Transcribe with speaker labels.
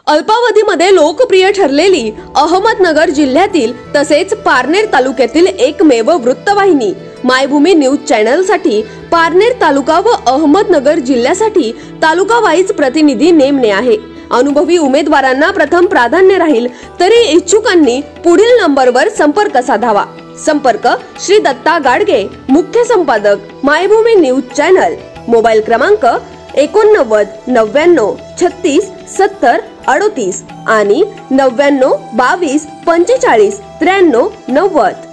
Speaker 1: अल्पावधीमध्ये लोकप्रिय ठरलेली अहमदनगर जिल्ह्यातील तसेच पारनेर तालुक्यातील एकमेव वृत्तवाहिनी मायभूमी न्यूज चॅनलसाठी पारनेर तालुका व अहमदनगर जिल्ह्यासाठी तालुका वाईज प्रतिनिधी नेमणे आहे। अनुभवी उमेदवारांना प्रथम प्राधान्य राहील, तरी इच्छुकांनी पुढील नंबरवर संपर्क साधावा। संपर्क श्री दत्ता गाडगे, मुख्य संपादक मायभूमी न्यूज चॅनल। मोबाईल क्रमांक 89 99 36 70 38 आणि 99 22 45 93 90।